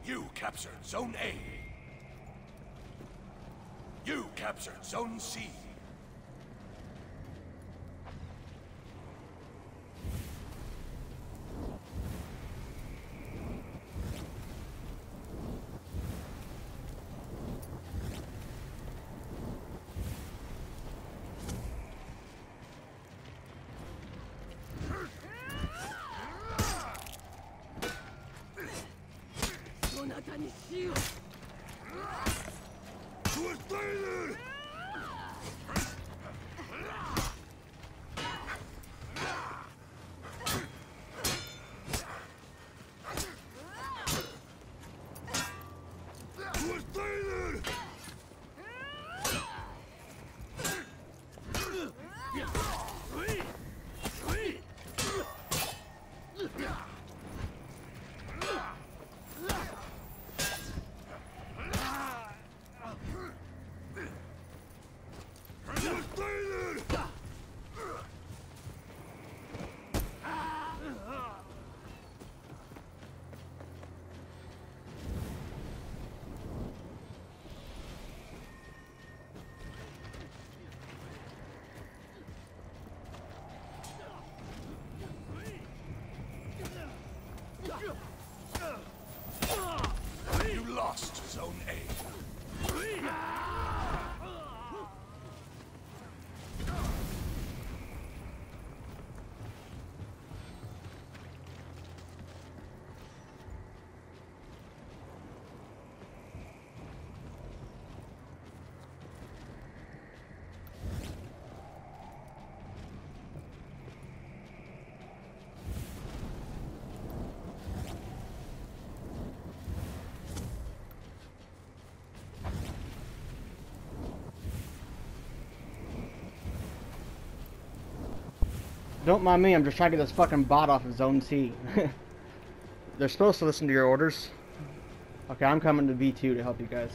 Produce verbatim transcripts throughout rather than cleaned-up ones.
You captured Zone A. You captured Zone C. You lost Zone A. Don't mind me, I'm just trying to get this fucking bot off of Zone C. They're supposed to listen to your orders. Okay, I'm coming to V two to help you guys.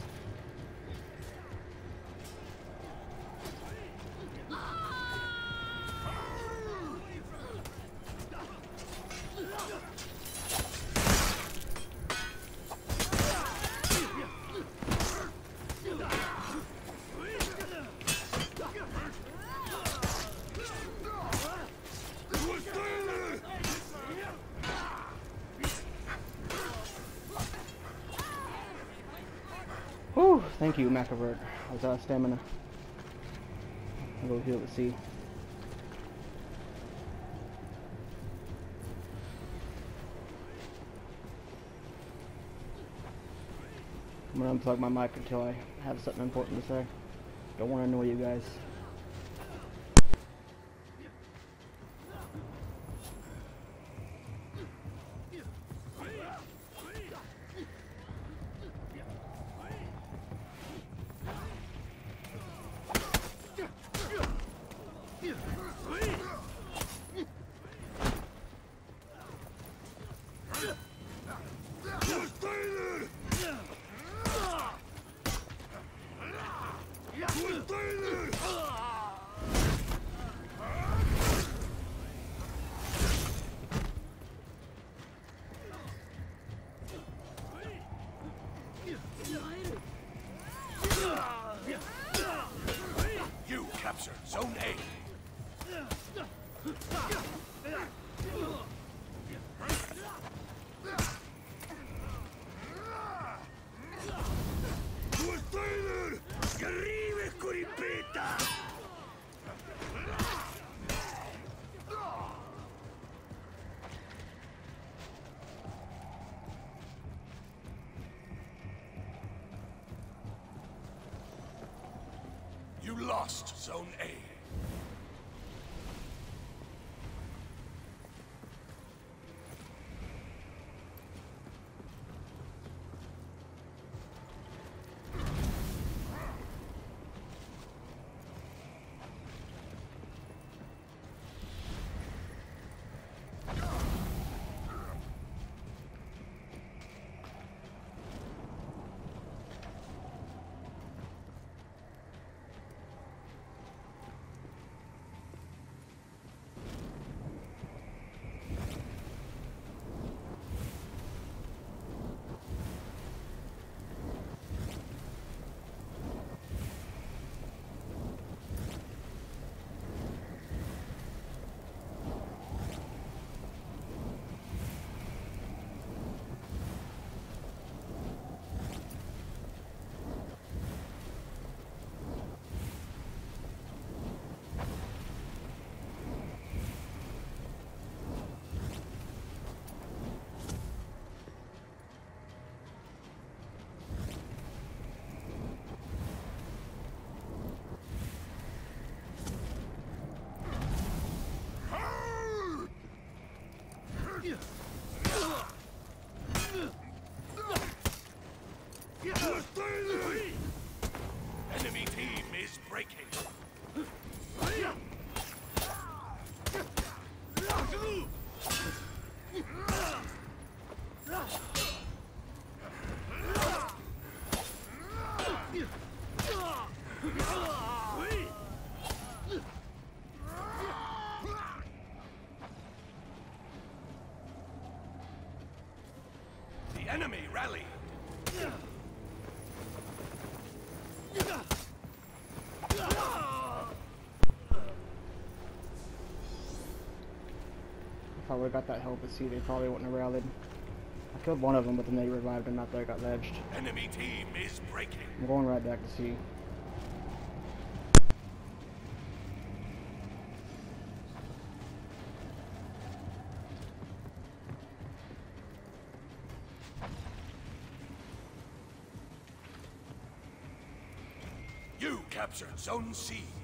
Whew, thank you, Macavert. I was out of stamina. I'll go heal the sea. I'm gonna unplug my mic until I have something important to say. Don't want to annoy you guys. You captured Zone A. You lost Zone A. Enemy team is breaking. The enemy rallied. If I would've got that help at sea, they probably wouldn't have rallied. I killed one of them, but then they revived him after I got ledged. Enemy team is breaking. I'm going right back to sea. You captured Zone C.